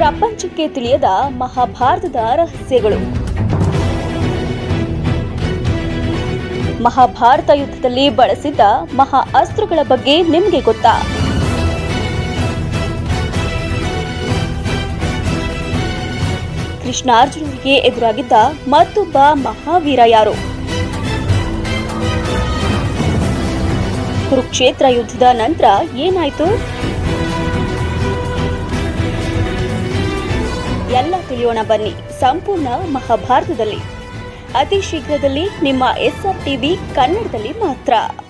ಪ್ರಪಂಚಕ್ಕೆ ತಿಳಿಯದ ಮಹಾಭಾರತದ ರಹಸ್ಯಗಳು. ಮಹಾಭಾರತ ಯುದ್ಧದಲ್ಲಿ ಬಳಸಿದ್ದ ಮಹಾ ಅಸ್ತ್ರಗಳ ಬಗ್ಗೆ ನಿಮಗೆ ಗೊತ್ತಾ? ಕೃಷ್ಣಾರ್ಜುನರಿಗೆ ಎದುರಾಗಿದ್ದ ಮತ್ತೊಬ್ಬ ಮಹಾವೀರ ಯಾರು? ಕುರುಕ್ಷೇತ್ರ ಯುದ್ಧದ ನಂತರ ಏನಾಯ್ತು? ಎಲ್ಲ ತಿಳಿಯೋಣ ಬನ್ನಿ ಸಂಪೂರ್ಣ ಮಹಾಭಾರತದಲ್ಲಿ. ಅತಿ ಶೀಘ್ರದಲ್ಲಿ ನಿಮ್ಮ SR TV ಕನ್ನಡದಲ್ಲಿ ಮಾತ್ರ.